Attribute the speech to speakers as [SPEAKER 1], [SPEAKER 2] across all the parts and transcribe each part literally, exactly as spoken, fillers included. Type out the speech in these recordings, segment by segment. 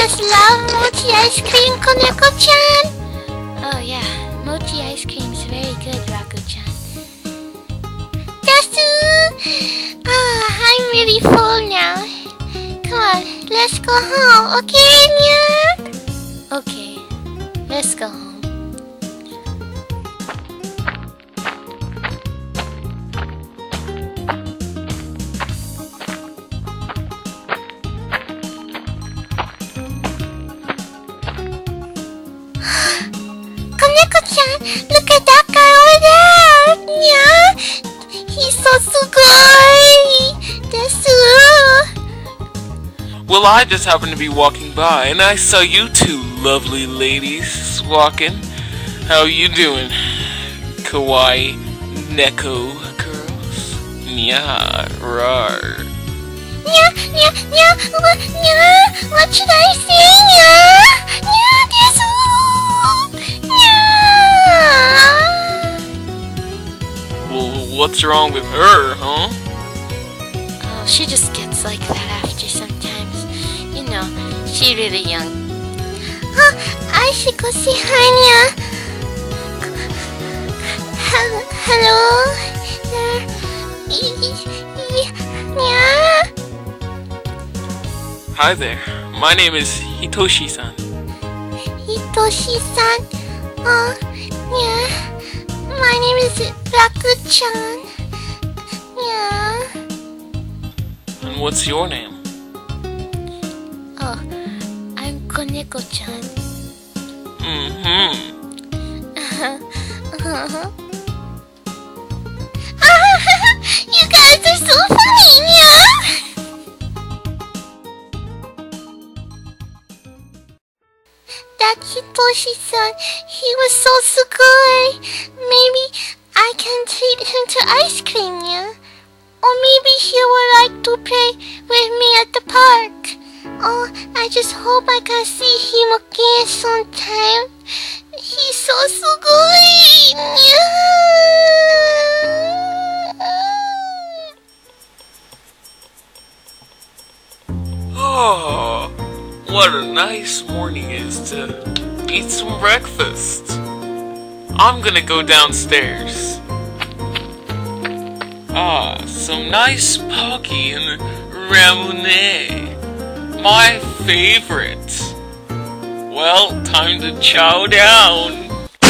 [SPEAKER 1] just love mochi ice cream, Koneko-chan. Oh yeah, mochi ice cream is very good, Raku-chan. Desu! Ah, I'm really full now. Come on, let's go home, okay, Nyan? Okay, let's go home. Koneko-chan, look at that guy over there! Yeah, he's so sugoi! Desu!
[SPEAKER 2] Well, I just happened to be walking by, and I saw you two lovely ladies walking. How you doing, kawaii Neko girls? Nya, rar.
[SPEAKER 1] Nya, nya, nya, what, nya, what should I say, nya? Nya, desu!
[SPEAKER 2] Well, what's wrong with her, huh?
[SPEAKER 1] Oh, she just gets like that after sometimes. You know, she's really young. Oh, I should go say hi, Nya. Hello, hello there. Nya?
[SPEAKER 2] Hi there. My name is Hitoshi-san.
[SPEAKER 1] Hitoshi-san. Oh, yeah. My name is Raku-chan. Yeah.
[SPEAKER 2] And what's your name?
[SPEAKER 1] Oh, I'm Koneko-chan.
[SPEAKER 2] Mm-hmm.
[SPEAKER 1] Uh-huh. You guys are so funny, yeah? That Hitoshi-san, he was so sugoi. Maybe I can treat him to ice cream, yeah? Or maybe he would like to play with me at the park. Oh, I just hope I can see him again sometime. He's so sugoi, yeah?
[SPEAKER 2] Oh, what a nice morning it is to eat some breakfast. I'm gonna go downstairs. Ah, some nice pocky and ramen. My favorite. Well, time to chow down.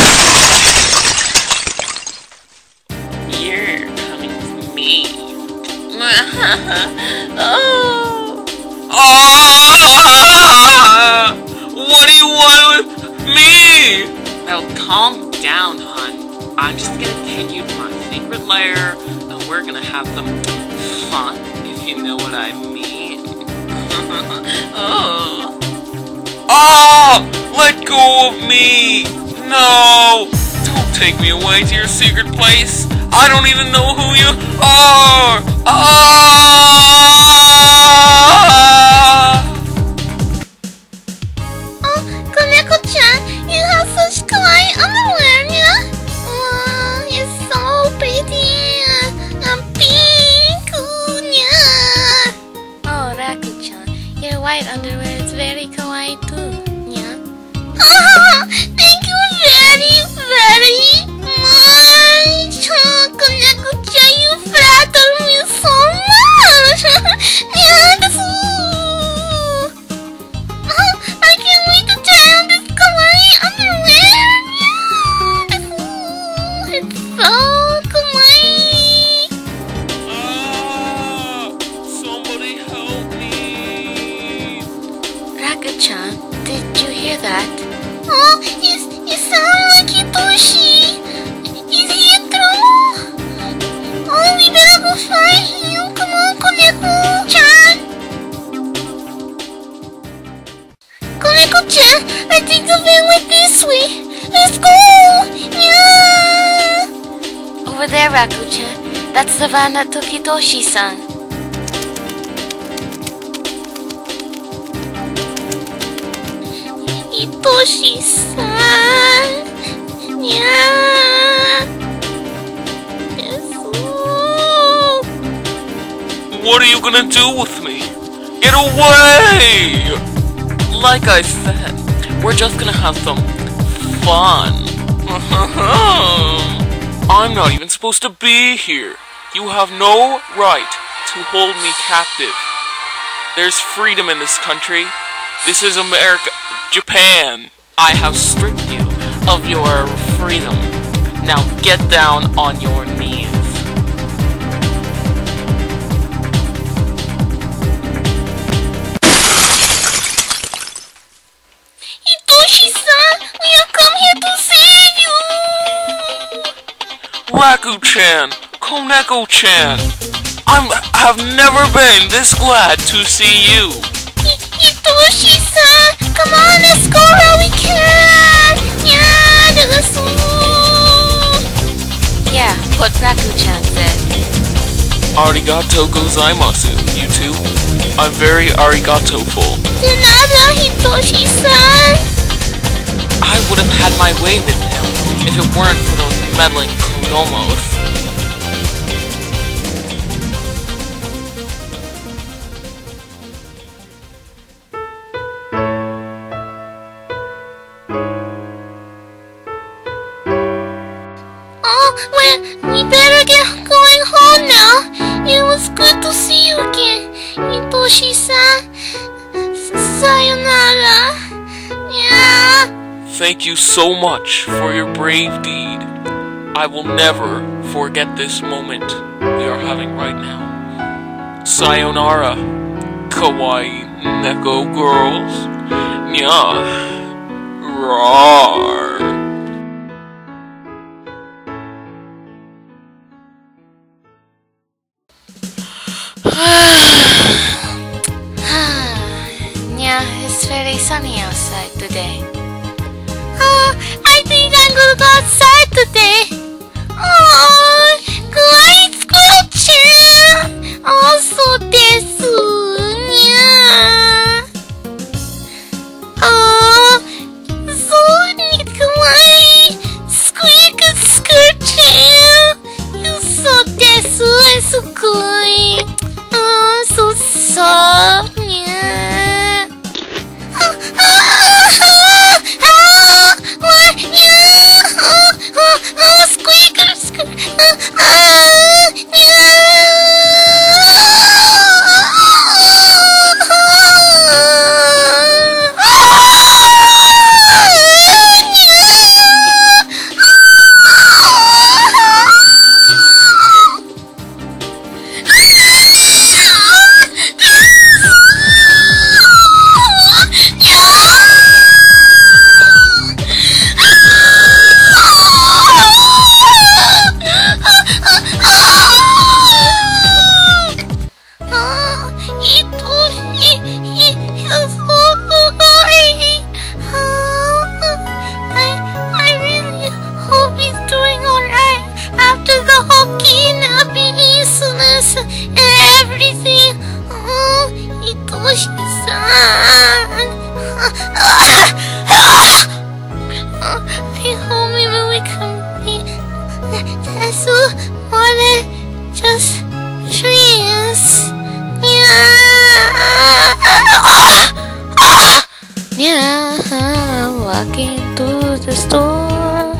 [SPEAKER 2] You're coming with me. Oh. Ah! What do you want with me? Now calm down, hon. I'm just gonna take you to my secret lair, and we're gonna have some fun, if you know what I mean. Oh. Ah! Let go of me! No! Don't take me away to your secret place. I don't even know who you are! Ah!
[SPEAKER 1] Oh, Koneko-chan, you have such kawaii underwear, yeah? Oh, it's so pretty and pink, yeah. Oh, Raku-chan, your white underwear is very kawaii too, yeah. Oh, thank you very, very much. Oh, Koneko-chan, you flatter me so much. Yeah, that's oh, I can't wait to try on this kawaii underwear. Yeah, that's oh, it's so kawaii.
[SPEAKER 2] Ah! Somebody help me!
[SPEAKER 1] Raku-chan, did you hear that? Oh, it's, it sounds like Hitoshi. Is he through? Oh, we better go find him. Come on, Koneko-chan. Koneko-chan, I think the van went this way. Let's go. Yeah. Over there, Raku-chan. That's the van that took Hitoshi-san. Hitoshi-san. Yeah.
[SPEAKER 2] What are you gonna do with me? Get away! like I said, we're just gonna have some fun. I'm not even supposed to be here. You have no right to hold me captive. There's freedom in this country. This is America, Japan. I have stripped you of your freedom. Now get down on your knees.
[SPEAKER 1] Hitoshi-san, we have come here to save you!
[SPEAKER 2] Raku-chan, Koneko-chan, I have never been this glad to see you.
[SPEAKER 1] Hitoshi-san, come on, let's go where we can! Yeah, yeah, what Raku-chan said.
[SPEAKER 2] Arigato gozaimasu, you two. I'm very arigato-ful.
[SPEAKER 1] Another Hitoshi-san!
[SPEAKER 2] I would have had my way with him if it weren't for those meddling kodomos.
[SPEAKER 1] Oh, well, we better get going home now. It was good to see you again, Hitoshi-san. Sayonara. Yeah.
[SPEAKER 2] Thank you so much for your brave deed. I will never forget this moment we are having right now. Sayonara, kawaii neko girls. Nya. Rawr.
[SPEAKER 1] Yeah, it's very sunny outside today. Oh, I think I'm gonna go outside today. Oh, great squirrel-chan! Also desu. Yeah. Oh, so kawaii. Squeak skirt-chan. You so desu and so good. Oh, so soft. Yeah. Oh, oh, oh, oh, what? Yeah. Oh, oh, oh, squeaker, squeaker. Oh, oh, yeah. Walking to the store.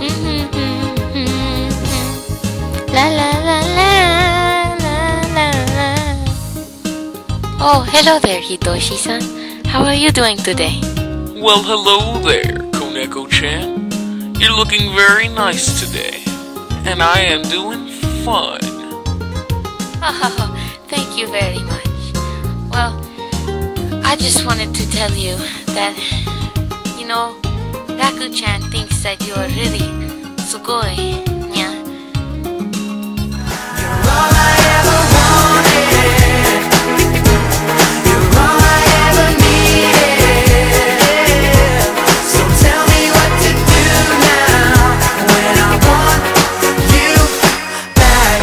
[SPEAKER 1] La la la la la la la. Oh, hello there, Hitoshi-san. How are you doing today?
[SPEAKER 2] Well, hello there, Koneko-chan. You're looking very nice today. And I am doing fine.
[SPEAKER 1] Oh, thank you very much. Well, I just wanted to tell you that, you know, Raku-chan thinks that you are really sugoi. Yeah.
[SPEAKER 3] You're all I ever wanted. You're all I ever needed. So tell me what to do now when I want you back.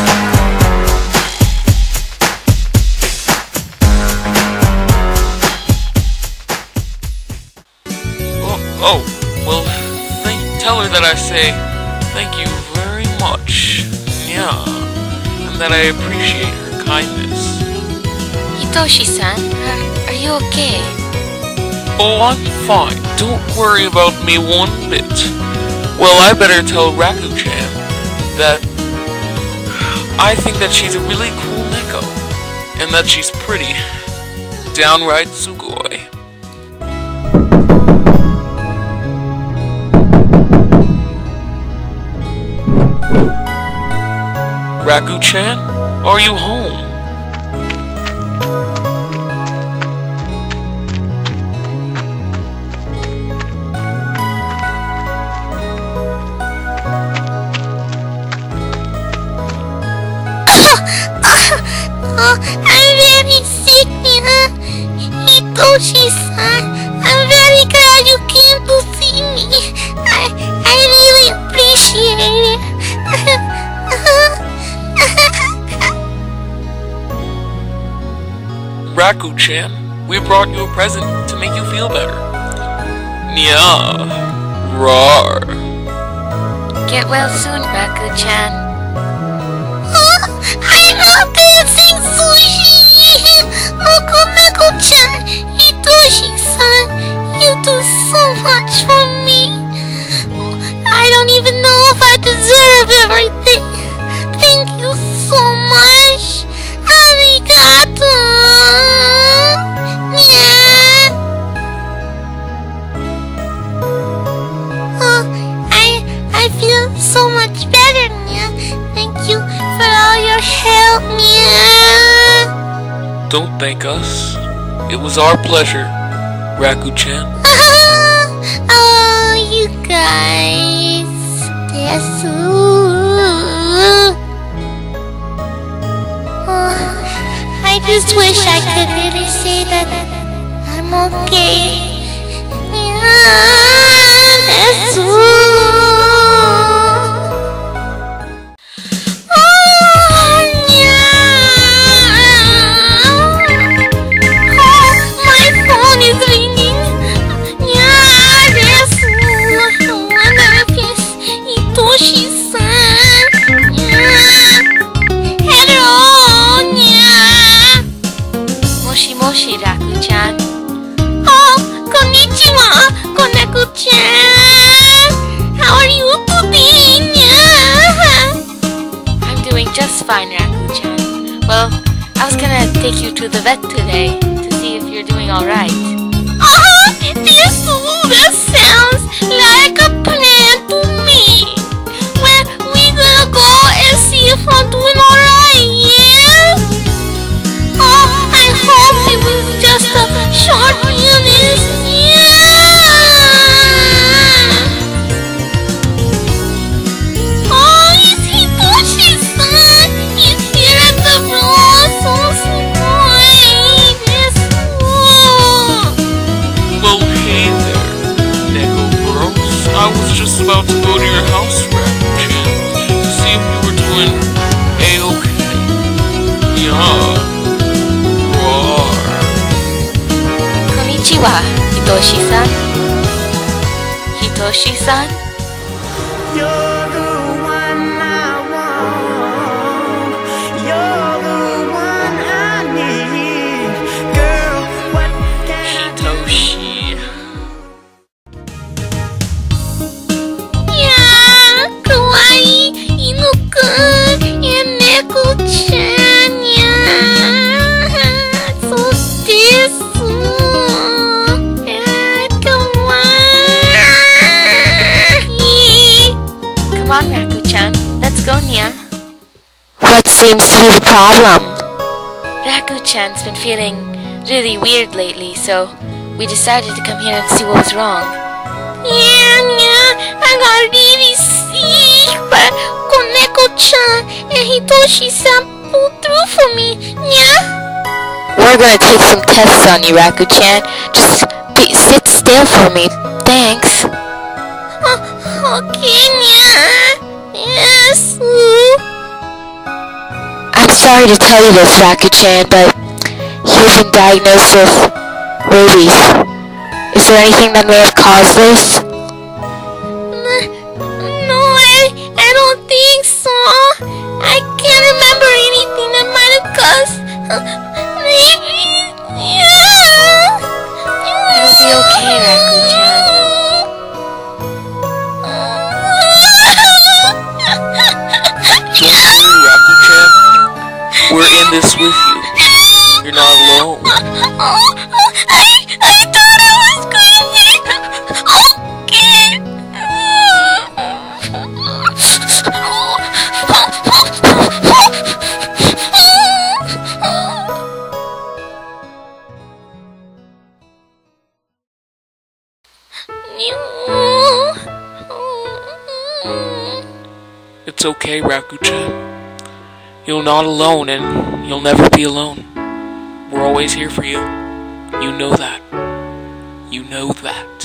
[SPEAKER 2] Oh, oh well, thank, tell her that I say thank you very much. Yeah. That I appreciate her kindness.
[SPEAKER 1] Hitoshi-san, are, are you okay?
[SPEAKER 2] Oh, I'm fine. Don't worry about me one bit. Well, I better tell Raku-chan that I think that she's a really cool Neko, and that she's pretty. Downright sugoi. Raku-chan, are you home?
[SPEAKER 1] Oh, I'm very sick, Nyan. Hitoshi-san, I'm very glad you came to see me. I, I really appreciate it.
[SPEAKER 2] Raku-chan, we brought you a present to make you feel better. Nya. Rawr.
[SPEAKER 4] Get well soon, Raku-chan.
[SPEAKER 1] I love dancing sushi! Uncle Neko-chan, Hitoshi-san, you do so much for me. I don't even know if I deserve everything. Thank you so much. Arigato! Yeah. Oh, I, I feel so much better, yeah. Thank you for all your help, Nyan.
[SPEAKER 2] Don't thank us. It was our pleasure, Raku-chan.
[SPEAKER 1] Oh, you guys. Yes. Oh, I just wish I could really say that I'm okay. Yeah, that's
[SPEAKER 4] Moshi, Raku-chan.
[SPEAKER 1] Oh, konnichiwa, Koneko-chan. How are you today, Nyan?
[SPEAKER 4] I'm doing just fine, Raku-chan. Well, I was gonna take you to the vet today to see if you're doing alright.
[SPEAKER 1] Oh, this, that sounds like a plan to me. Well, we gonna go and see if I'm doing alright, yeah? Oh, I hope it was just a short illness, yeah. Oh, it's Hitoshi-san. He's here at the room. So sweet. Yes. Oh.
[SPEAKER 2] Well, hey there, Neko Bros. I was just about to go to your house, Raku-chan, to see if you were doing A-okay. Yeah.
[SPEAKER 4] Konnichiwa, Hitoshi-san. Hitoshi-san?
[SPEAKER 3] You're the one I want. You're the one I need. Girl, what can I do?
[SPEAKER 2] Hitoshi.
[SPEAKER 1] Yeah, kawaii Inu-kun and Neko-chan, yeah. So this.
[SPEAKER 4] Come on, Raku-chan. Let's go, Nya.
[SPEAKER 5] What seems to be the problem?
[SPEAKER 4] Raku-chan's been feeling really weird lately, so we decided to come here and see what was wrong.
[SPEAKER 1] Yeah, yeah, I got really sick, but Koneko-chan and Hitoshi-san pulled through for me, yeah?
[SPEAKER 5] We're gonna take some tests on you, Raku-chan. Just be, sit still for me. Thanks.
[SPEAKER 1] Uh, okay, yeah. Yes.
[SPEAKER 5] I'm sorry to tell you this, Raku-chan, but you've been diagnosed with rabies. Is there anything that may have caused this?
[SPEAKER 1] No, I, I don't think so. I can't remember anything that might have caused uh, rabies. Yeah.
[SPEAKER 4] You'll be okay.
[SPEAKER 2] It's okay, Raku-chan. You're not alone, and you'll never be alone. We're always here for you. You know that. You know that.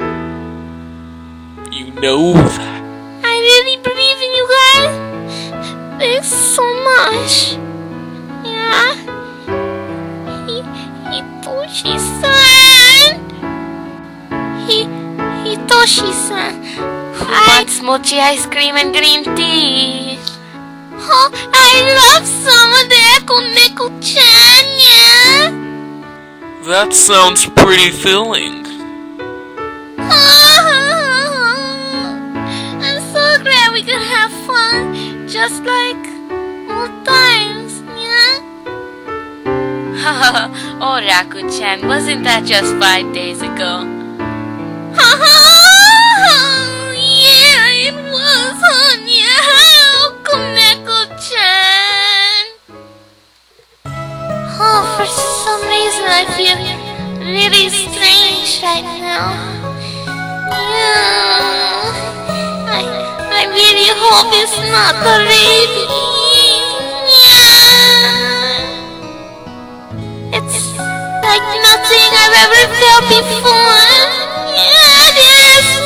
[SPEAKER 2] You know that.
[SPEAKER 1] I really believe in you guys. Thanks so much. Yeah. He, Hitoshi-san. He, Hitoshi-san.
[SPEAKER 4] Who wants mochi ice cream and green tea?
[SPEAKER 1] Oh, I love some of the Echo Neko-chan, yeah.
[SPEAKER 2] That sounds pretty filling.
[SPEAKER 1] I'm so glad we could have fun, just like old times, yeah.
[SPEAKER 4] Oh, Raku-chan, wasn't that just five days ago?
[SPEAKER 1] Yeah, it was, huh? Yeah, Neko-chan. Oh, for some reason I feel really strange right now. Yeah, I, I really hope it's not the baby. Yeah, it's like nothing I've ever felt before. Yeah, it is.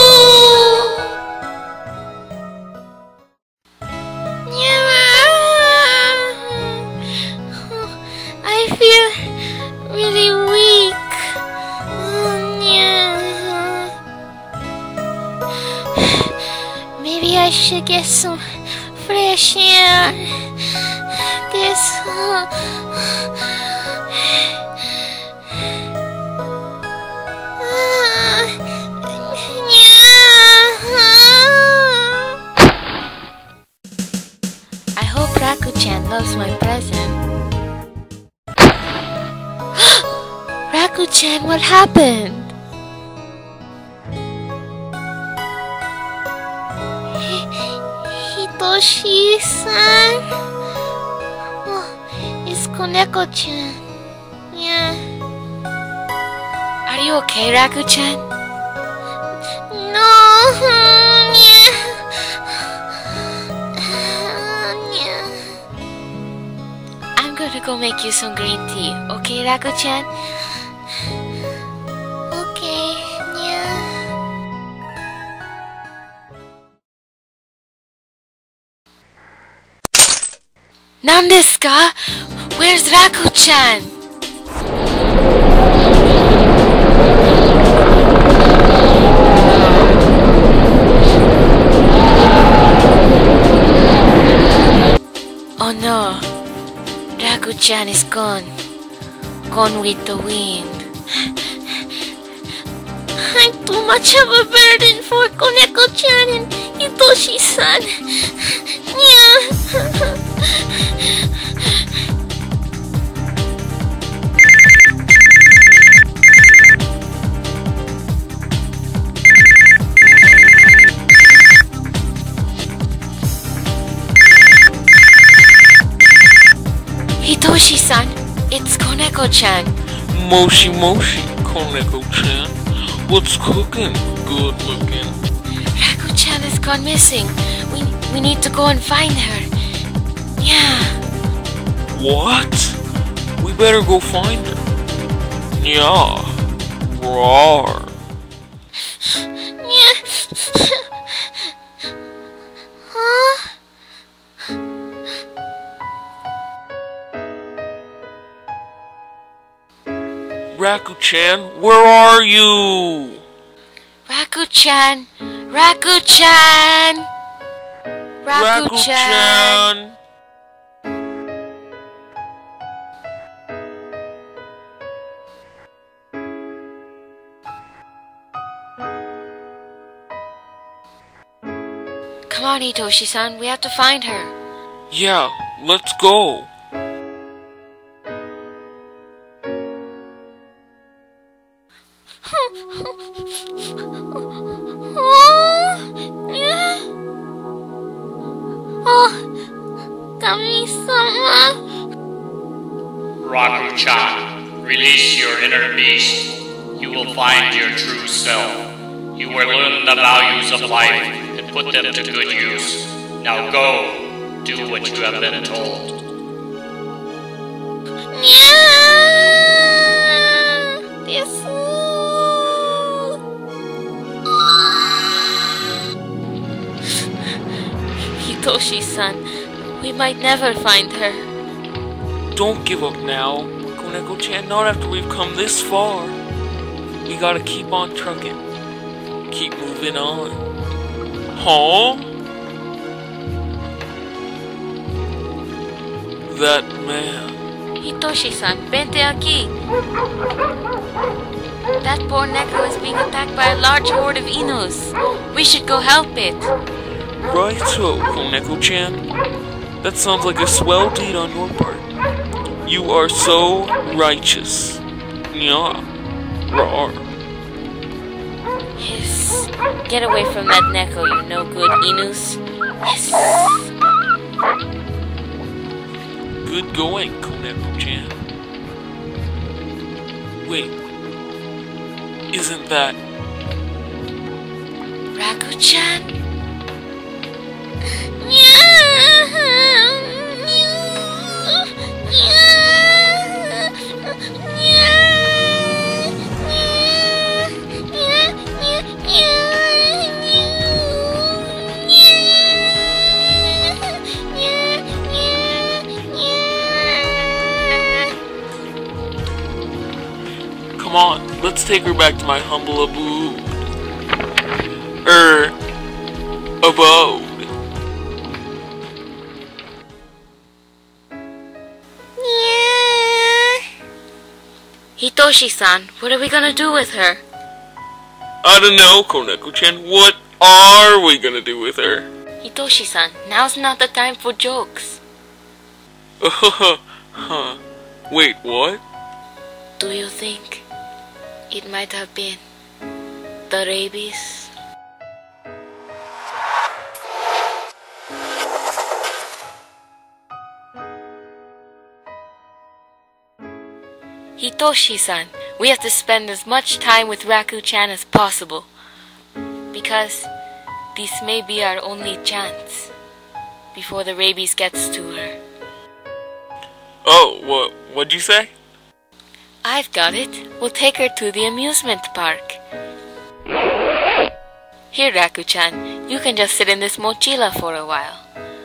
[SPEAKER 1] I feel really weak. Oh, yeah. Maybe I should get some fresh air. This. Uh,
[SPEAKER 4] I hope Raku-chan loves my present. Raku-chan, what happened?
[SPEAKER 1] Hitoshi-san. Oh, it's Koneko-chan. Yeah.
[SPEAKER 4] Are you okay, Raku-chan?
[SPEAKER 1] No. Yeah. Yeah.
[SPEAKER 4] I'm gonna go make you some green tea, okay, Raku-chan?
[SPEAKER 1] Okay. Yeah.
[SPEAKER 4] Nan desu ka? Where's Raku-chan? Oh no, Raku-chan is gone. Gone with the wind.
[SPEAKER 1] I'm too much of a burden for Koneko-chan and Hitoshi-san. Yeah.
[SPEAKER 4] Hitoshi-san, it's Koneko-chan.
[SPEAKER 2] Moshi Moshi, Koneko-chan. What's cooking? Good looking.
[SPEAKER 4] Raku-chan has gone missing. We we need to go and find her. Yeah.
[SPEAKER 2] What? We better go find her. Yeah. Roar.
[SPEAKER 1] Yeah. Huh?
[SPEAKER 2] Raku-chan, where are you?
[SPEAKER 4] Raku-chan, Raku-chan, Raku-chan.
[SPEAKER 2] Raku-chan.
[SPEAKER 4] Come on, Hitoshi-san, we have to find her.
[SPEAKER 2] Yeah, let's go.
[SPEAKER 1] Oh, yeah. Oh, Kami-sama.
[SPEAKER 6] Raku-chan, release your inner beast. You will find your true self. You will learn the values of life and put them to good use. Now go, do what you have been told.
[SPEAKER 4] Hitoshi-san, we might never find her.
[SPEAKER 2] Don't give up now, Koneko-chan, not after we've come this far. We gotta keep on trucking. Keep moving on. Huh? That man.
[SPEAKER 4] Hitoshi-san, vente aquí. That poor Neko is being attacked by a large horde of Inus. We should go help it.
[SPEAKER 2] Right so, Koneko-chan. That sounds like a swell deed on your part. You are so righteous. Yeah. Rawr.
[SPEAKER 4] Yes. Get away from that Neko, you no good Inus. Yes.
[SPEAKER 2] Good going, Koneko-chan. Wait. Isn't that...
[SPEAKER 4] Raku-chan?
[SPEAKER 2] Come on, let's take her back to my humble abode. Er... abode.
[SPEAKER 4] Hitoshi-san, what are we gonna do with her?
[SPEAKER 2] I don't know, Koneko-chan. What are we gonna do with her?
[SPEAKER 4] Hitoshi-san, now's not the time for jokes.
[SPEAKER 2] Huh. Wait, what?
[SPEAKER 4] Do you think it might have been the rabies? Hitoshi-san, we have to spend as much time with Raku-chan as possible, because this may be our only chance before the rabies gets to her.
[SPEAKER 2] Oh, what, what'd you say?
[SPEAKER 4] I've got it. We'll take her to the amusement park. Here, Raku-chan, you can just sit in this mochila for a while.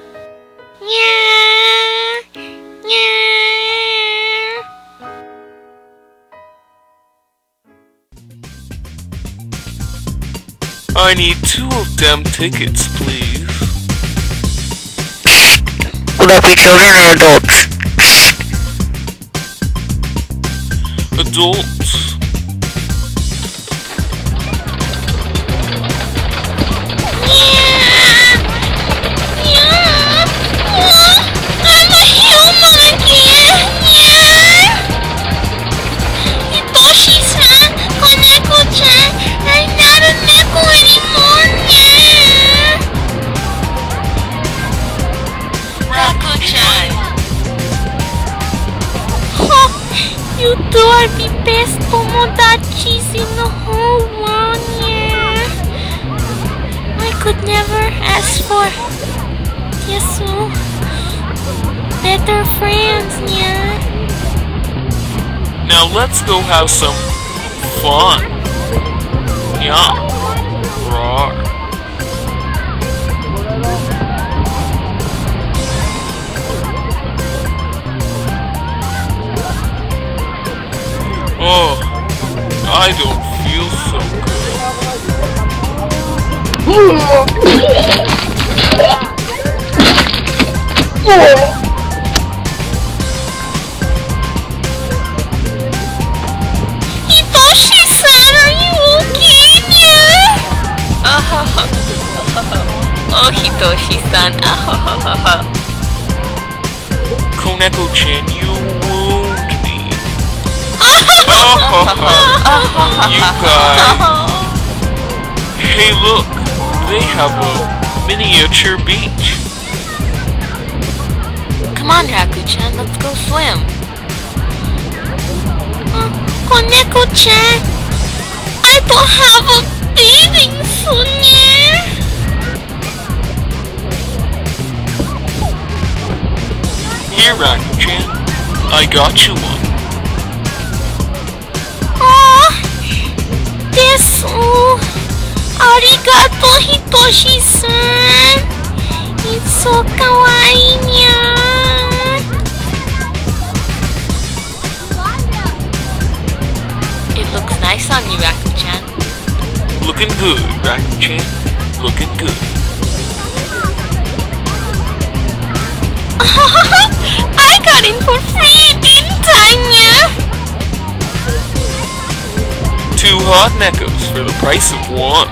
[SPEAKER 2] I need two of them tickets, please.
[SPEAKER 5] Will that be children or adults?
[SPEAKER 2] Adults.
[SPEAKER 1] I'm a human again! Hitoshi-san, Koneko-chan, I'm not a Neko anymore! Raku-chan! Oh, you two are the best Tomodachis in the whole world, yeah. I could never ask for Yasu better friends, yeah.
[SPEAKER 2] Now let's go have some fun. Yeah. Rawr. Oh, I don't feel so
[SPEAKER 1] Hitoshi-san, are you okay, yeah?
[SPEAKER 4] Oh, Hitoshi-san.
[SPEAKER 2] Koneko-chan, you wound me. You guys. Hey, look. They have a miniature beach.
[SPEAKER 4] Come on, Raku-chan, let's go swim.
[SPEAKER 1] Uh, Koneko-chan, I don't have a bathing
[SPEAKER 2] I got you one.
[SPEAKER 1] Oh, desu. Arigato, Hitoshi-san. It's so kawaii, Nyan.
[SPEAKER 4] It looks nice on you, Raku-chan.
[SPEAKER 2] Looking good, Raku-chan. Looking good.
[SPEAKER 1] I got in for free, didn't I, Nyan?
[SPEAKER 2] Two hot Nekos for the price of one.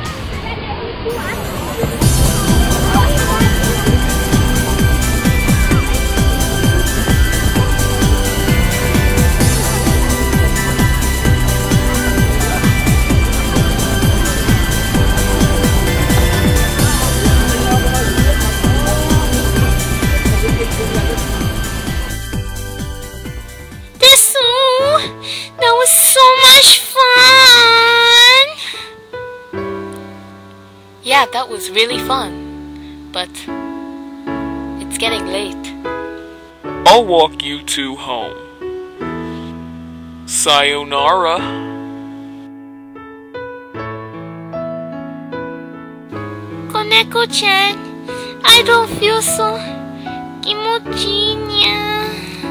[SPEAKER 1] That was so much fun!
[SPEAKER 4] Yeah, that was really fun. But it's getting late.
[SPEAKER 2] I'll walk you two home. Sayonara.
[SPEAKER 1] Koneko-chan, I don't feel so kimochi, Nyan.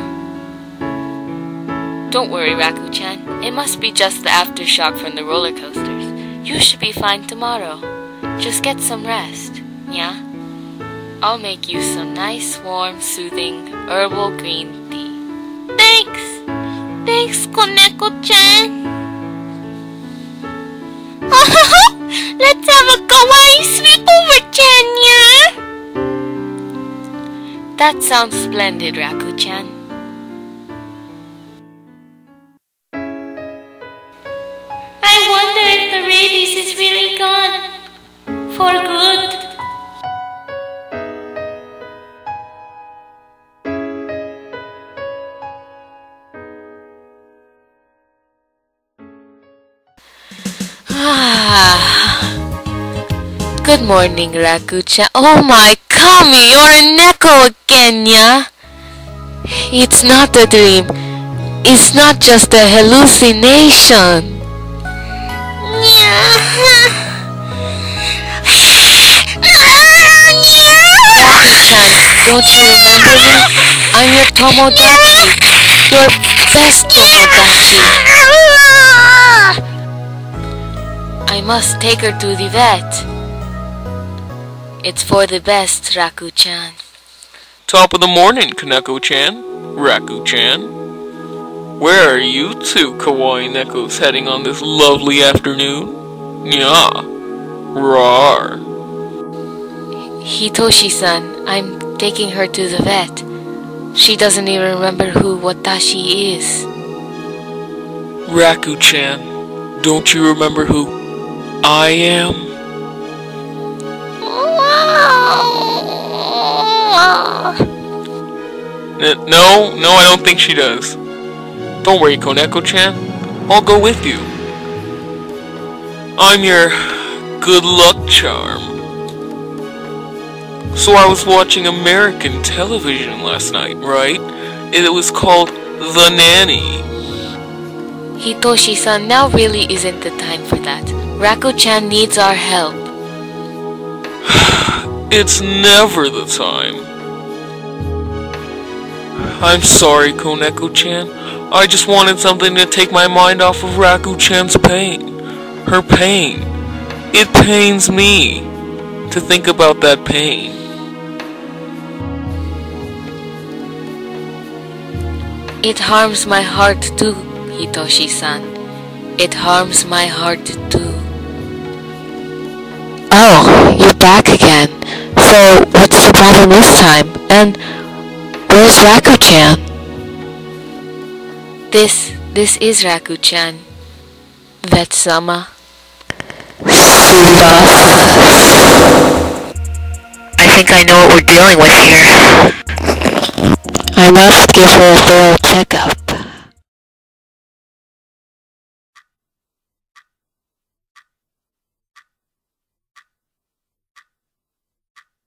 [SPEAKER 4] Don't worry, Raku-chan. It must be just the aftershock from the roller coasters. You should be fine tomorrow. Just get some rest, yeah? I'll make you some nice, warm, soothing, herbal green tea.
[SPEAKER 1] Thanks! Thanks, Koneko-chan! Let's have a kawaii sleepover, Chanya!
[SPEAKER 4] That sounds splendid, Raku-chan.
[SPEAKER 1] I wonder if the rabies is really gone. For good.
[SPEAKER 4] Good morning, Raku-chan. Oh my, Kami, you're a Neko again, yeah? It's not a dream. It's not just a hallucination. Raku-chan, don't you remember me? I'm your Tomodachi. Your best Tomodachi. I must take her to the vet. It's for the best, Raku-chan.
[SPEAKER 2] Top of the morning, Kaneko-chan. Raku-chan. Where are you two kawaii Nekos heading on this lovely afternoon? Nya. Rawr.
[SPEAKER 4] Hitoshi-san, I'm taking her to the vet. She doesn't even remember who Watashi is.
[SPEAKER 2] Raku-chan, don't you remember who I am? N- no, no, I don't think she does. Don't worry, Koneko-chan. I'll go with you. I'm your good luck charm. So I was watching American television last night, right? It was called The Nanny.
[SPEAKER 4] Hitoshi-san, now really isn't the time for that. Raku-chan needs our help.
[SPEAKER 2] It's never the time. I'm sorry, Koneko-chan. I just wanted something to take my mind off of Raku-chan's pain. Her pain. It pains me to think about that pain.
[SPEAKER 4] It harms my heart too, Hitoshi-san. It harms my heart too.
[SPEAKER 5] Oh, you're back again. So, what's the problem this time? And where's Raku-chan?
[SPEAKER 4] This, this is Raku-chan. Vet-sama.
[SPEAKER 5] Sweet boss. I think I know what we're dealing with here. I must give her a thorough checkup.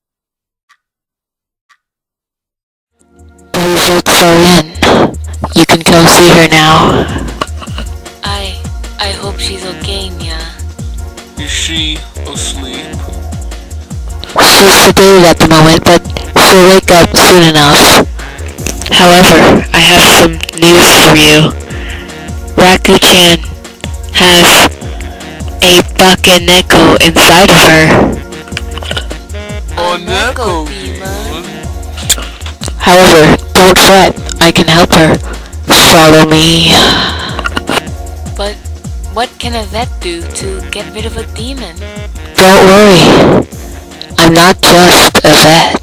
[SPEAKER 5] The results are in. You don't see her now.
[SPEAKER 4] I... I hope she's okay, Nya.
[SPEAKER 2] Is she asleep?
[SPEAKER 5] She's sedated at the moment, but she'll wake up soon enough. However, I have some news for you. Raku-chan has a Nyan Neko inside of her.
[SPEAKER 2] Oh, Neko
[SPEAKER 4] demon.
[SPEAKER 5] However, don't fret, I can help her. Follow me.
[SPEAKER 4] But what can a vet do to get rid of a demon?
[SPEAKER 5] Don't worry, I'm not just a vet.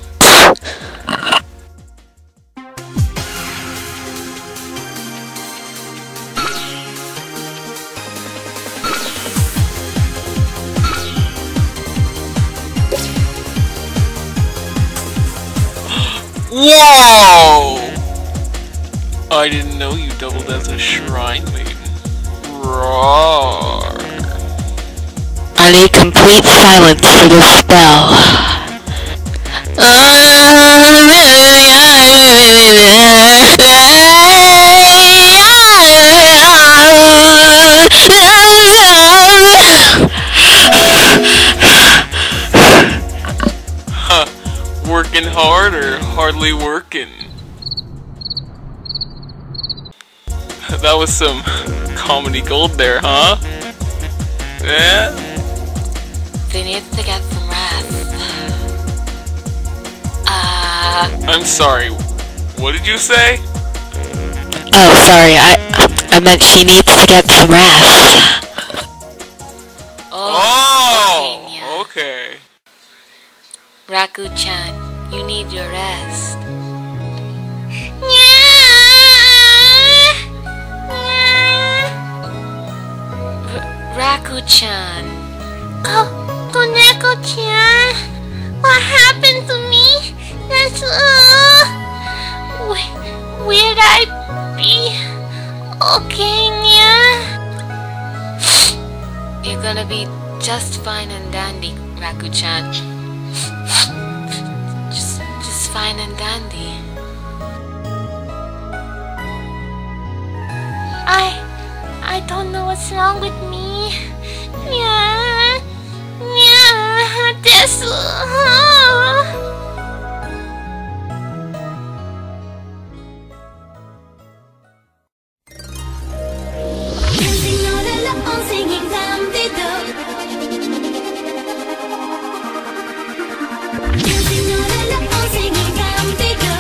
[SPEAKER 2] Whoa! I didn't know you doubled as a shrine maiden. Roar!
[SPEAKER 5] I need complete silence for this spell.
[SPEAKER 2] Huh. Working hard or hardly working? That was some comedy gold there, huh? Yeah?
[SPEAKER 4] They need to get some rest. Uh...
[SPEAKER 2] I'm sorry, what did you say?
[SPEAKER 5] Oh, sorry, I I meant she needs to get some rest.
[SPEAKER 4] Oh, okay, Nya.
[SPEAKER 2] Oh, okay.
[SPEAKER 4] Raku-chan, you need your rest. Raku-chan.
[SPEAKER 1] Oh, Neko-chan, what happened to me? That's uh, wh- where'd I be? Okay, Nya.
[SPEAKER 4] You're gonna be just fine and dandy, Raku-chan. Just, just fine and dandy.
[SPEAKER 1] I, I don't know what's wrong with me. Nya, Nya, this. Uh, Dancing all alone, singing dum-de-do. Dancing all alone, singing dum-de-do.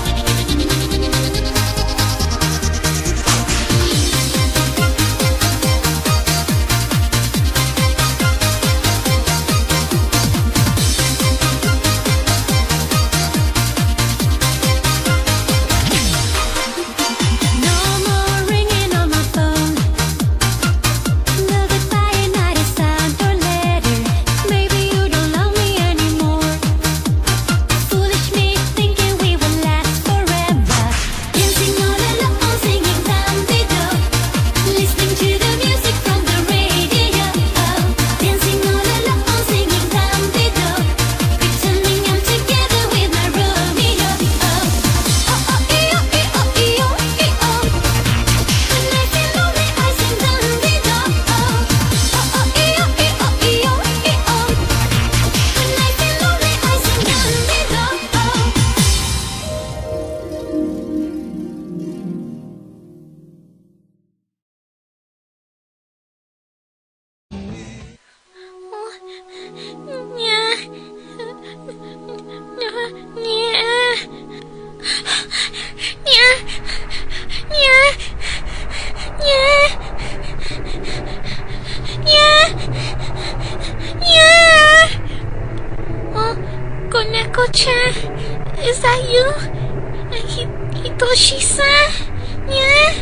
[SPEAKER 1] Neko-chan, is that you? Hitoshi-san? Yeah?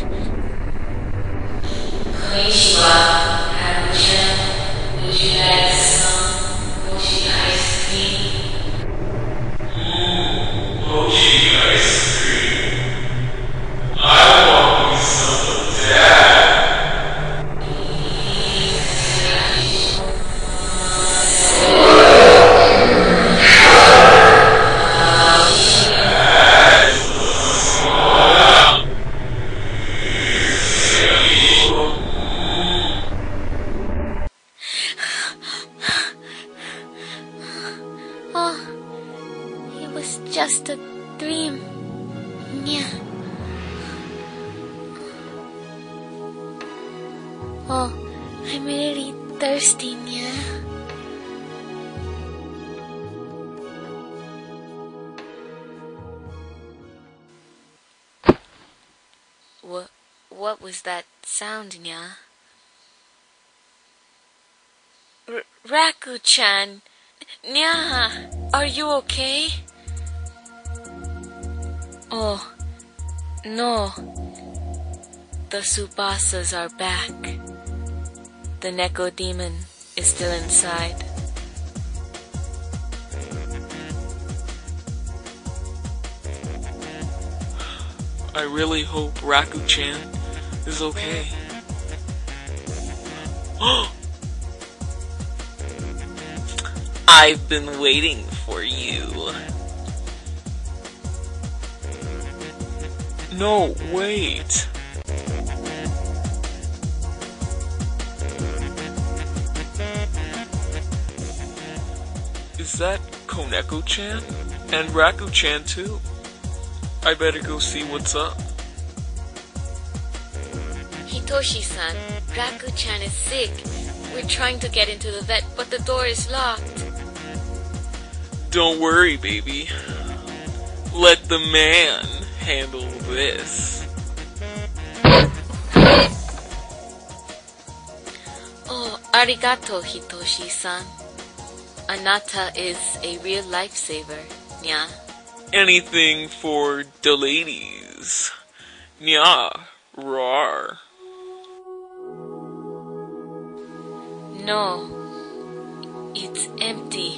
[SPEAKER 4] Konnichiwa, Raku-chan. Would you like some mochi ice cream?
[SPEAKER 2] Mochi ice cream. I want me some of that.
[SPEAKER 1] just a dream. Yeah. Oh, I'm really thirsty, yeah.
[SPEAKER 4] What, what was that sound, Nya? R- Raku-chan! Nya! Are you okay? Oh, no. The Tsubasas are back. The Neko demon is still inside.
[SPEAKER 2] I really hope Raku-chan is okay. I've been waiting for you. No, wait. Is that Koneko-chan? And Raku-chan too? I better go see what's up.
[SPEAKER 4] Hitoshi-san, Raku-chan is sick. We're trying to get into the vet, but the door is locked.
[SPEAKER 2] Don't worry, baby. Let the man handle this.
[SPEAKER 4] Oh, arigato, Hitoshi-san. Anata is a real lifesaver, Nya.
[SPEAKER 2] Anything for the ladies. Nya, rawr.
[SPEAKER 4] No, it's empty.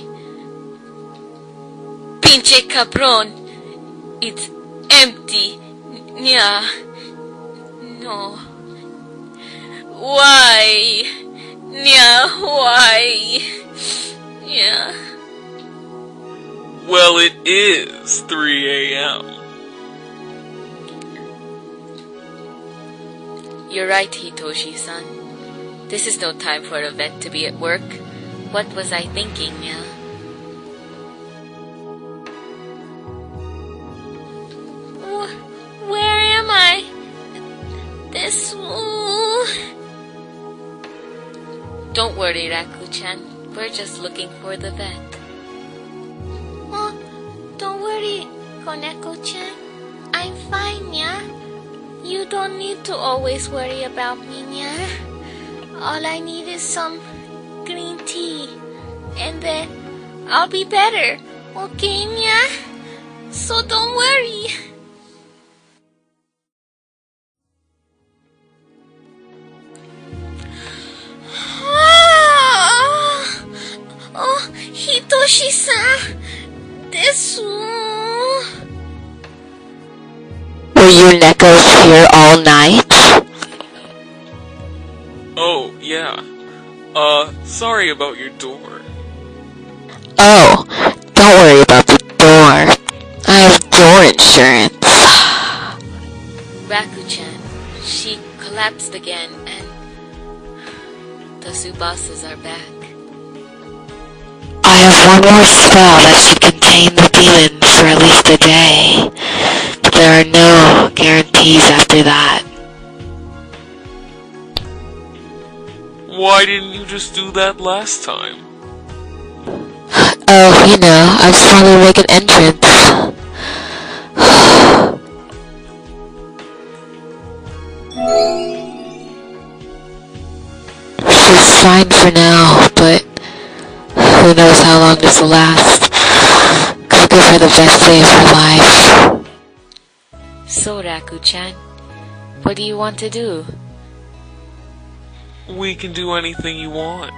[SPEAKER 4] Pinche cabron! It's empty. Nya. No. Why? Nya, why? Yeah.
[SPEAKER 2] Well, it is three a m
[SPEAKER 4] You're right, Hitoshi-san. This is no time for a vet to be at work. What was I thinking, Nya?
[SPEAKER 1] Wh- Where am I? This... Ooh.
[SPEAKER 4] Don't worry, Raku-chan. We're just looking for the vet.
[SPEAKER 1] Oh, don't worry, Koneko-chan. I'm fine, yeah? You don't need to always worry about me, yeah? All I need is some green tea. And then I'll be better, okay, yeah? So don't worry. Oh, Hitoshi-san, this one.
[SPEAKER 5] Were you Nekos here all night?
[SPEAKER 2] Oh, yeah. Uh, sorry about your door.
[SPEAKER 5] Oh, don't worry about the door. I have door insurance.
[SPEAKER 4] Raku-chan, she collapsed again and the Tsubasas are back.
[SPEAKER 5] I have one more spell that should contain the demon for at least a day. But there are no guarantees after that.
[SPEAKER 2] Why didn't you just do that last time?
[SPEAKER 5] Oh, you know, I just wanted to make an entrance. She's fine for now, but who knows how long this will last. Gotta give her the best day of her life.
[SPEAKER 4] So, Raku-chan, what do you want to do?
[SPEAKER 2] We can do anything you want.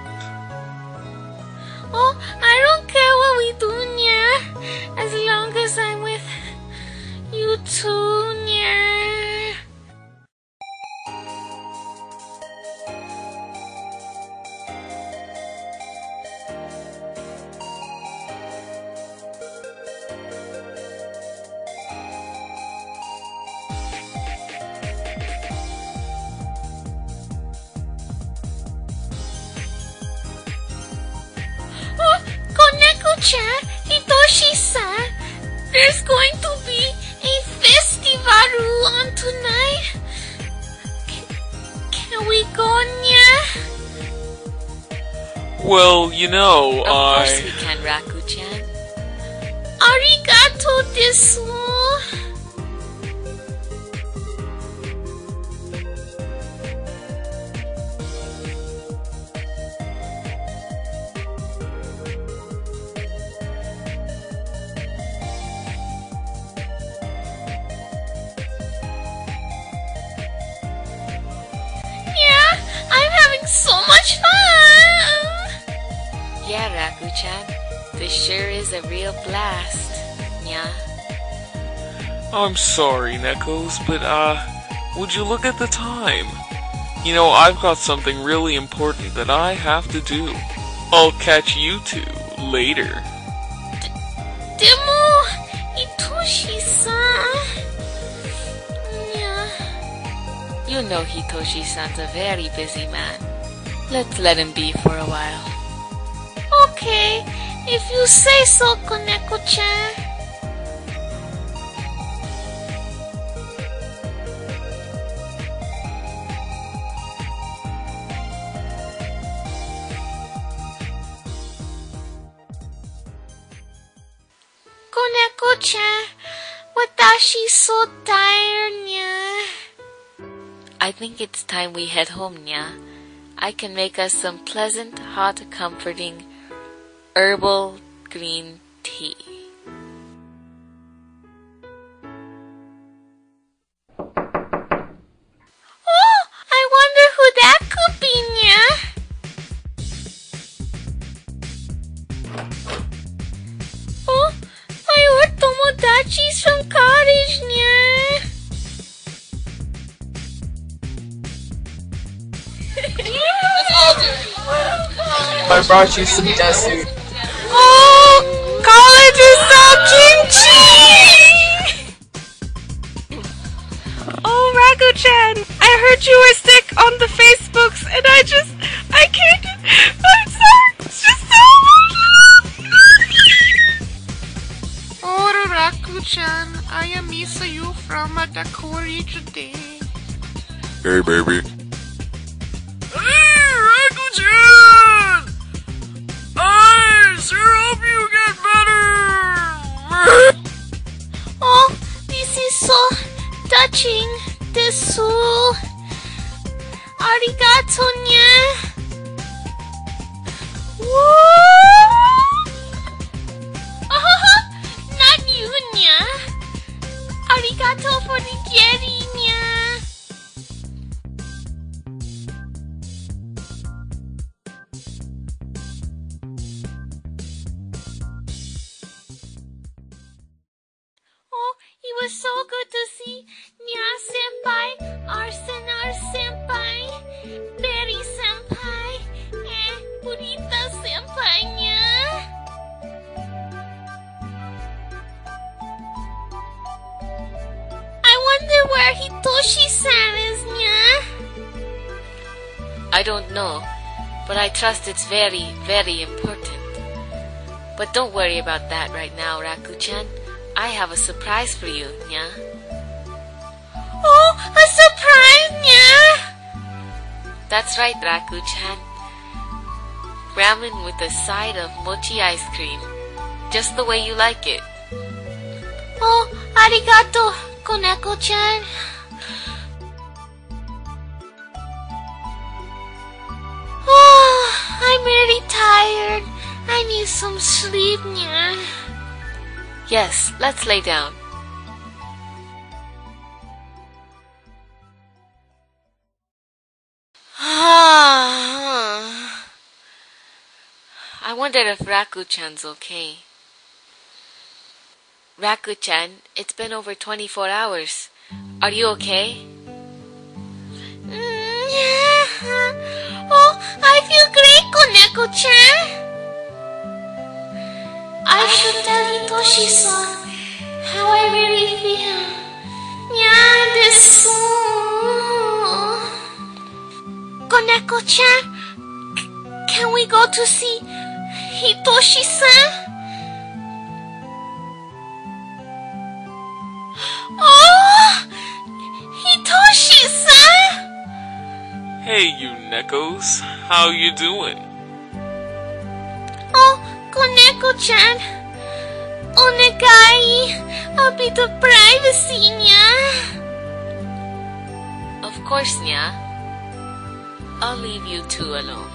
[SPEAKER 1] Oh, I don't care what we do, yeah? As long as I'm with you two, yeah? Oh, Koneko-chan, Hitoshi-san, there's going to be a festival on tonight. Can, can we go, Nya?
[SPEAKER 2] Well, you know,
[SPEAKER 4] Of
[SPEAKER 2] I...
[SPEAKER 4] course we can, Raku-chan.
[SPEAKER 1] Arigato desu. Yeah, I'm having so much fun.
[SPEAKER 4] Yeah, Raku-chan. This sure is a real blast. Yeah.
[SPEAKER 2] I'm sorry, Nekos, but, uh, would you look at the time? You know, I've got something really important that I have to do. I'll catch you two later.
[SPEAKER 1] Demo, Itoshi-san. Yeah.
[SPEAKER 4] You know Hitoshi-san's a very busy man. Let's let him be for a while.
[SPEAKER 1] Okay, if you say so, Koneko-chan. Koneko-chan, watashi so tired, nya.
[SPEAKER 4] I think it's time we head home, Nya. I can make us some pleasant, hot, comforting herbal green tea.
[SPEAKER 1] Oh, I wonder who that could be, nya. Oh, my old Tomodachi's from college, nya.
[SPEAKER 7] I brought you some dessert.
[SPEAKER 1] Oh, college is so kimchi!
[SPEAKER 8] Oh, Raku-chan, I heard you were sick on the Facebooks, and I just, I can't, I'm sorry, it's just so
[SPEAKER 7] Oh, Raku-chan, I am Misa you from uh, Dakori today.
[SPEAKER 2] Hey, baby.
[SPEAKER 7] Hey, Raku-chan! I sure hope you get better!
[SPEAKER 1] Oh, this is so touching. Desu. Arigato, nya. Woo! Oh, not you, nya. Arigato for the jelly, nya. Oh, it was so good to see Nya-senpai, Arsenar-senpai, Berry-senpai, and Burita-senpai, nya. I wonder where Hitoshi-san is, nya.
[SPEAKER 4] I don't know, but I trust it's very, very important. But don't worry about that right now, Raku-chan. I have a surprise for you, Nya.
[SPEAKER 1] Oh, a surprise, nya.
[SPEAKER 4] That's right, Raku-chan. Ramen with a side of mochi ice cream. Just the way you like it.
[SPEAKER 1] Oh, arigato, Koneko-chan. Oh, I'm really tired. I need some sleep, nya.
[SPEAKER 4] Yes, let's lay down. I wonder if Raku-chan's okay. Raku-chan, it's been over twenty-four hours. Are you okay?
[SPEAKER 1] Mm, yeah. Oh, I feel great, Koneko-chan. I should tell Hitoshi-san how I really feel. Yeah, this soon. Koneko-chan, c- can we go to see Hitoshi-san?
[SPEAKER 2] Nekos. How you doing?
[SPEAKER 1] Oh, Koneko-chan. Onegai. A bit of privacy, nya.
[SPEAKER 4] Of course, Nya. I'll leave you two alone.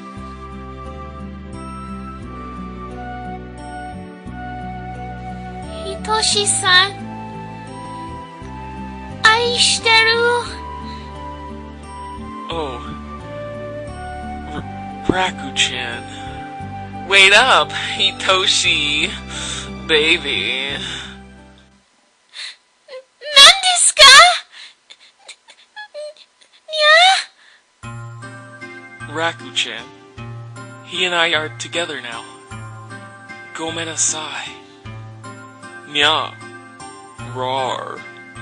[SPEAKER 1] Hitoshi-san. Aishiteru.
[SPEAKER 2] Oh. R Raku-chan. Wait up, Hitoshi. Baby.
[SPEAKER 1] Nandesu ka? Nya?
[SPEAKER 2] Raku-chan. He and I are together now. Gomenasai. Nya. Rar.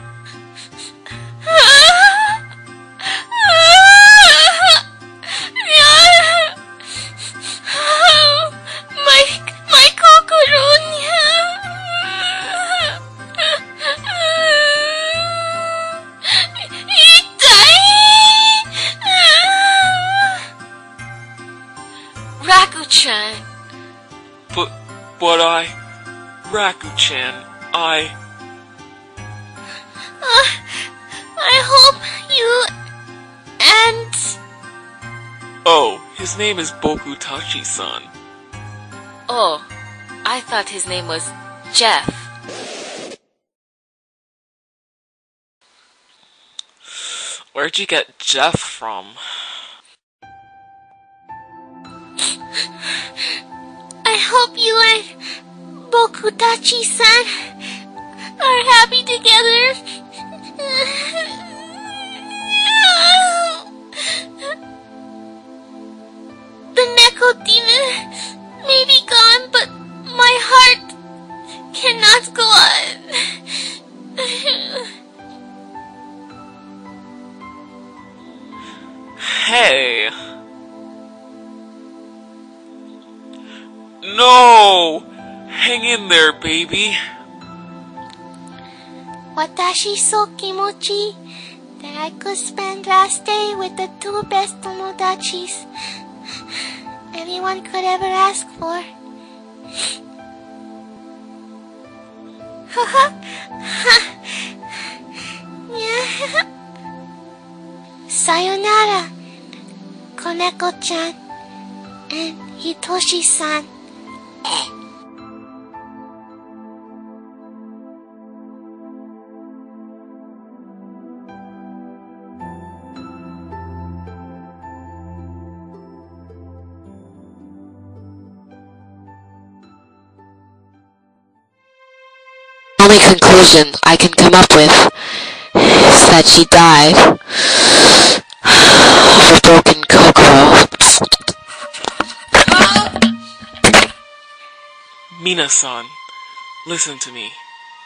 [SPEAKER 4] Raku-chan.
[SPEAKER 2] But, but I... Raku-chan, I...
[SPEAKER 1] Uh, I hope you and...
[SPEAKER 2] Oh, his name is Bokutachi-san.
[SPEAKER 4] Oh, I thought his name was Jeff.
[SPEAKER 2] Where'd you get Jeff from?
[SPEAKER 1] I hope you and Bokutachi-san are happy together. The Neko demon may be gone, but my heart cannot go on.
[SPEAKER 2] Hey! No! Hang in there, baby.
[SPEAKER 1] Watashi so kimochi that I could spend last day with the two best tomodachis anyone could ever ask for. Sayonara, Koneko-chan and Hitoshi-san.
[SPEAKER 5] Only conclusion I can come up with is that she died of a broken kokoro.
[SPEAKER 2] Mina-san, listen to me.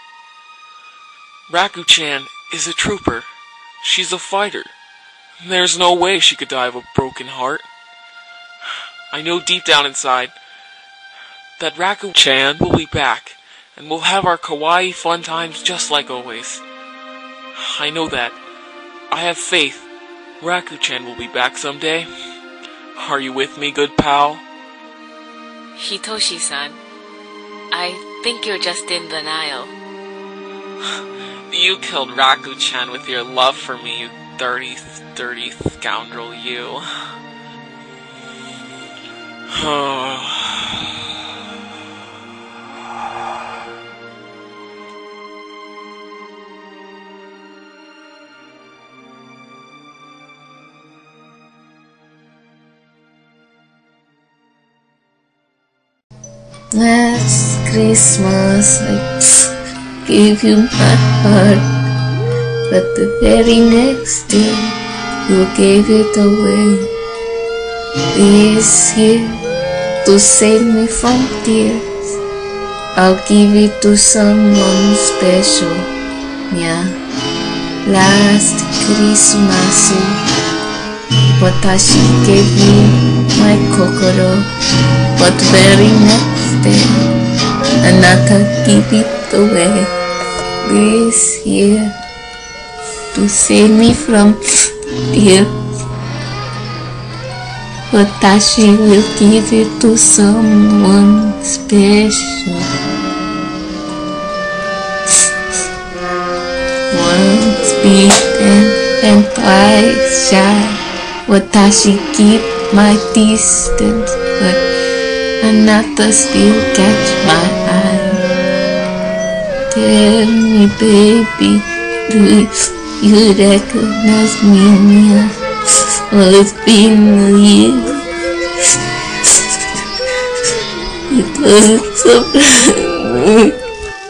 [SPEAKER 2] Raku-chan is a trooper. She's a fighter. There's no way she could die of a broken heart. I know deep down inside that Raku-chan will be back, and we'll have our kawaii fun times just like always. I know that. I have faith. Raku-chan will be back someday. Are you with me, good pal?
[SPEAKER 4] Hitoshi-san, I think you're just in denial.
[SPEAKER 2] You killed Raku-chan with your love for me, you dirty, dirty scoundrel, you.
[SPEAKER 9] Last Christmas I gave you my heart, but the very next day you gave it away. This year, to save me from tears, I'll give it to someone special. Yeah. Last Christmas, Watashi gave me my kokoro, but very next day, another give it away. This year, to save me from tears, Watashi will give it to someone special. Once beaten and twice shy, Watashi keep my distance, but another still catch my eye. Tell me, baby, do you recognize me? Yeah? Well, it's been a year. It wasn't so.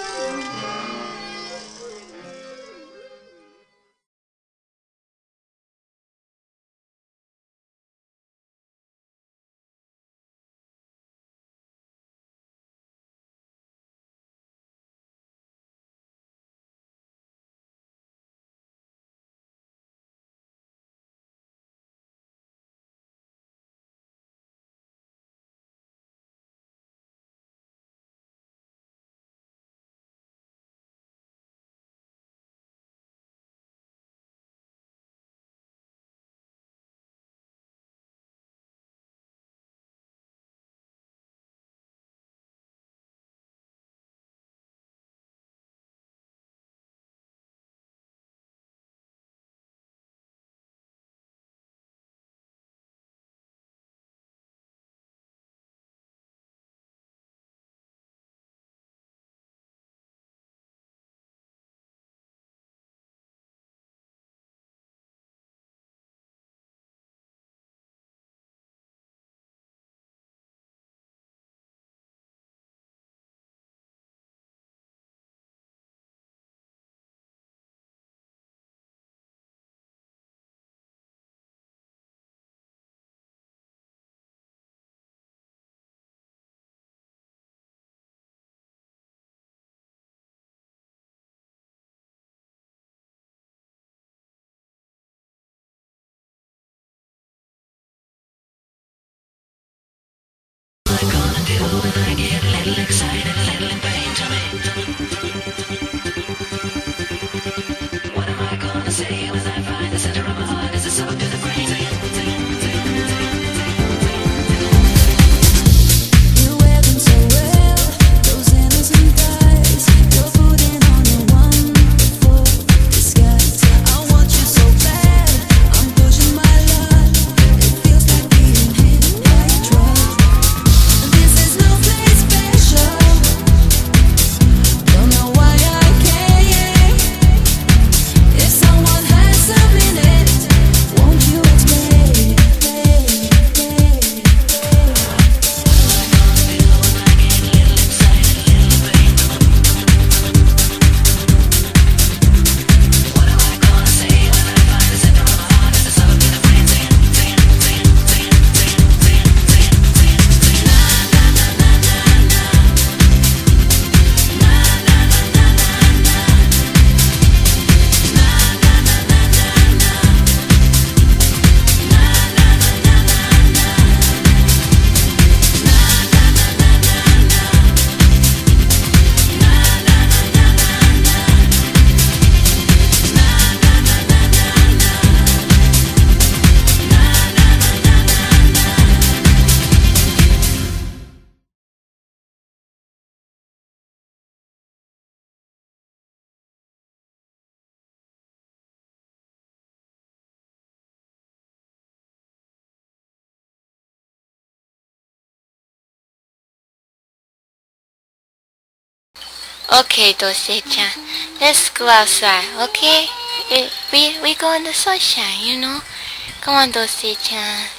[SPEAKER 1] Okay, Dosei-chan, let's go outside, okay? We, we, we go in the sunshine, you know? Come on, Dosei-chan.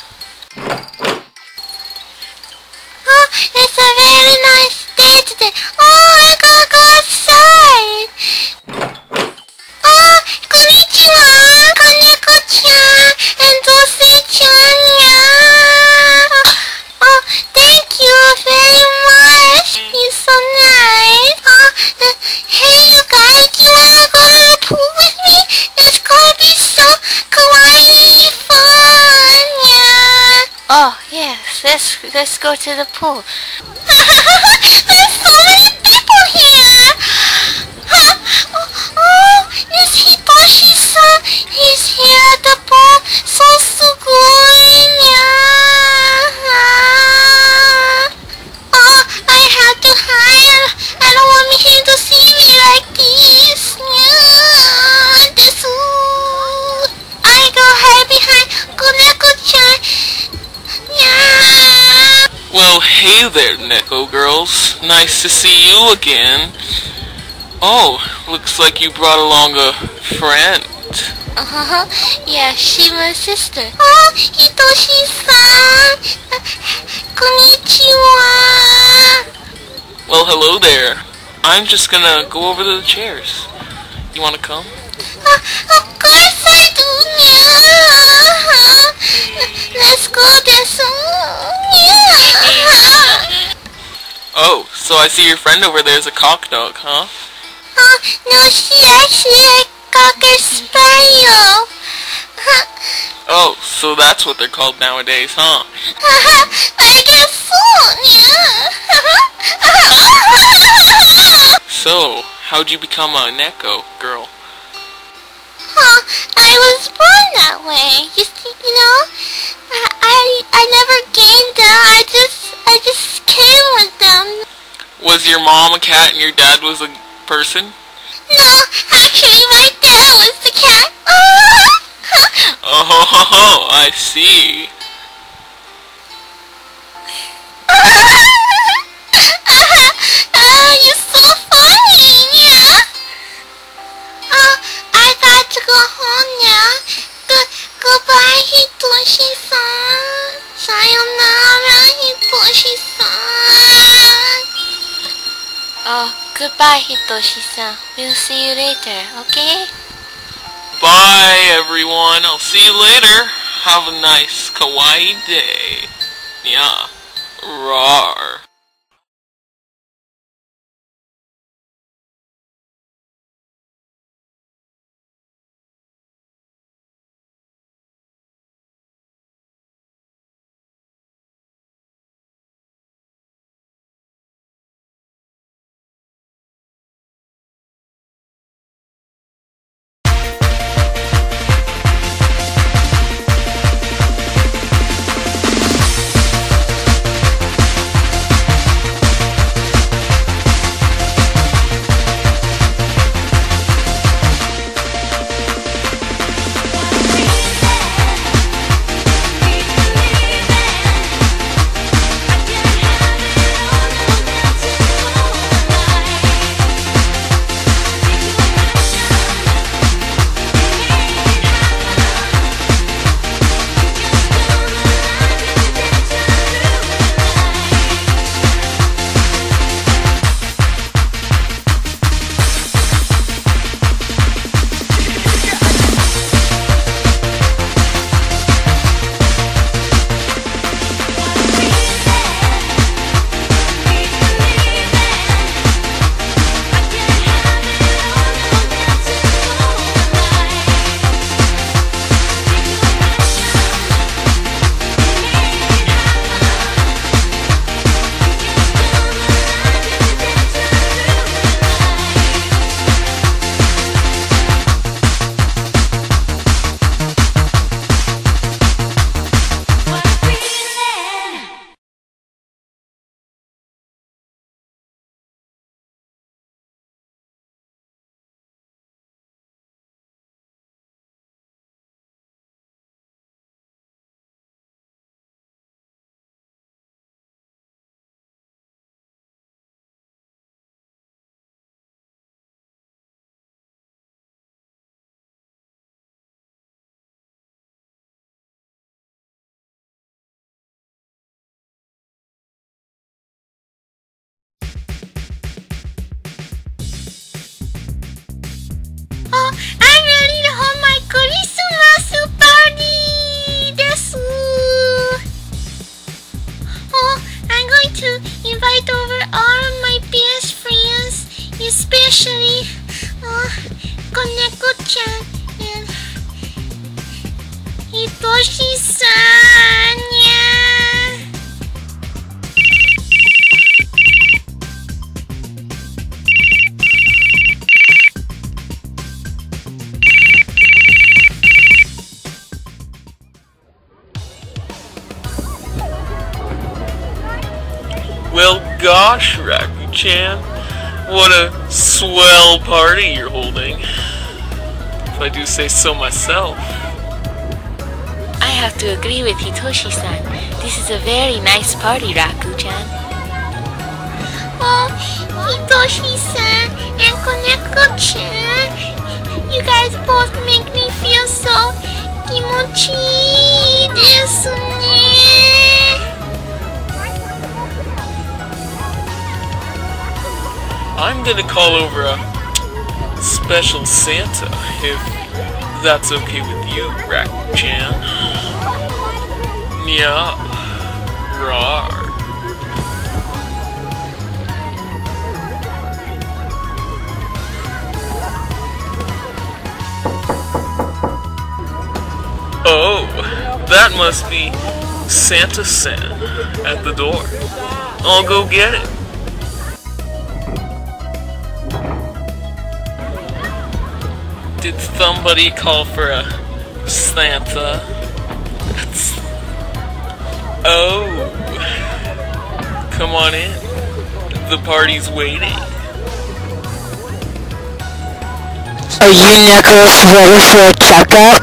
[SPEAKER 1] Oh, it's a very nice day today. Oh, I gotta go outside. Oh, konnichiwa, Kaneko-chan, and Dosei-chan, yeah. Oh, thank you very much. You're so nice. Oh, uh, hey, you guys, you wanna go to the pool with me? It's gonna be so kawaii fun, yeah. Oh, yes, let's, let's go to the pool. There's so many people here. Huh? Oh, oh, this Hitoshi-san, he's here at the pool. So sugoi, yeah.
[SPEAKER 2] Oh, hey there, Neko girls. Nice to see you again. Oh, looks like you brought along a friend.
[SPEAKER 1] Uh-huh. Yeah, she's my sister. Oh, Hitoshi-san. Konnichiwa.
[SPEAKER 2] Well, hello there. I'm just gonna go over to the chairs. You wanna come?
[SPEAKER 1] Uh, of course I do, yeah. Let's go this yeah.
[SPEAKER 2] Oh, so I see your friend over there is a cock dog, huh?
[SPEAKER 1] Oh, no, she actually a cocker spaniel.
[SPEAKER 2] Oh, so that's what they're called nowadays, huh?
[SPEAKER 1] I guess so, yeah.
[SPEAKER 2] So, how'd you become a Neko girl?
[SPEAKER 1] Huh, I was born that way. You see, you know, I, I, I never gained them. I just, I just came with them.
[SPEAKER 2] Was your mom a cat and your dad was a person?
[SPEAKER 1] No, actually, my dad was the cat.
[SPEAKER 2] Oh, I see.
[SPEAKER 1] Oh, you're so funny, yeah. Oh, I got to go home now. Go, goodbye, Hitoshi-san. Sayonara, Hitoshi-san.
[SPEAKER 4] Oh, goodbye, Hitoshi-san. We'll see you later, okay?
[SPEAKER 2] Bye, everyone. I'll see you later. Have a nice kawaii day. Yeah. Rawr.
[SPEAKER 1] Oh, I'm ready to hold my Christmas party. Desu. Oh, I'm going to invite over all of my best friends, especially uh, Koneko-chan and Hitoshi-san. Yeah.
[SPEAKER 2] Well, gosh, Raku-chan, what a swell party you're holding, if I do say so myself.
[SPEAKER 4] I have to agree with Hitoshi-san. This is a very nice party, Raku-chan.
[SPEAKER 1] Oh, Hitoshi-san and Koneko-chan, you guys both make me feel so kimochi desu ne.
[SPEAKER 2] I'm gonna call over a special Santa, if that's okay with you, Raku-chan. Yeah, rawr. Oh, that must be Santa-san at the door. I'll go get it. Did somebody call for a Santa? Oh, come on in. The party's waiting.
[SPEAKER 5] Are you Neko's ready for a checkup?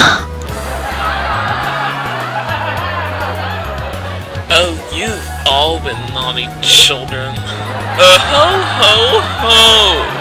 [SPEAKER 2] Oh, you've all been naughty children. Uh, ho ho ho!